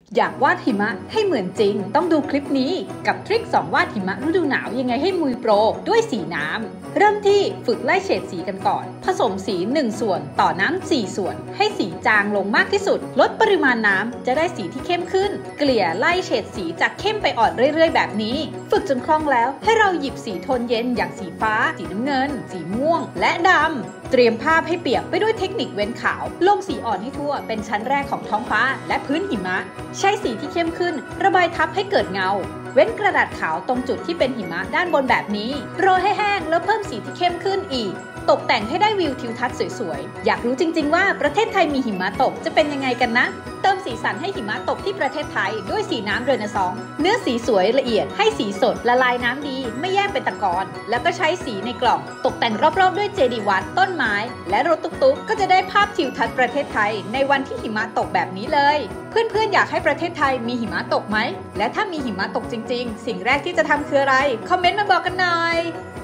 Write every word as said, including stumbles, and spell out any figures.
อยากวาดหิมะให้เหมือนจริงต้องดูคลิปนี้กับทริคสองวาดหิมะฤดูหนาวยังไงให้มือโปรด้วยสีน้ำเริ่มที่ฝึกไล่เฉดสีกันก่อนผสมสีหนึ่งส่วนต่อน้ำสี่ส่วนให้สีจางลงมากที่สุดลดปริมาณน้ำจะได้สีที่เข้มขึ้นเกลี่ยไล่เฉดสีจากเข้มไปอ่อนเรื่อยๆแบบนี้ฝึกจนคล่องแล้วให้เราหยิบสีโทนเย็นอย่างสีฟ้าสีน้ำเงินสีม่วงและดำเตรียมภาพให้เปียกไปด้วยเทคนิคเว้นขาวลงสีอ่อนให้ทั่วเป็นชั้นแรกของท้องฟ้าและพื้นหิมะใช้สีที่เข้มขึ้นระบายทับให้เกิดเงาเว้นกระดาษขาวตรงจุดที่เป็นหิมะด้านบนแบบนี้โรยให้แห้งแล้วเพิ่มสีที่เข้มขึ้นอีกตกแต่งให้ได้วิวทิวทัศน์สวยๆอยากรู้จริงๆว่าประเทศไทยมีหิมะตกจะเป็นยังไงกันนะเติมสีสันให้หิมะตกที่ประเทศไทยด้วยสีน้ำเรเนซองส์เนื้อสีสวยละเอียดให้สีสดละลายน้ำดีไม่แยกเป็นตะกอนแล้วก็ใช้สีในกล่องตกแต่งรอบๆด้วยเจดีย์วัดต้นไม้และรถตุ๊กๆก็จะได้ภาพทิวทัศน์ประเทศไทยในวันที่หิมะตกแบบนี้เลยเพื่อนๆอยากให้ประเทศไทยมีหิมะตกไหมและถ้ามีหิมะตกจริงๆสิ่งแรกที่จะทำคืออะไรคอมเมนต์มาบอกกันหน่อย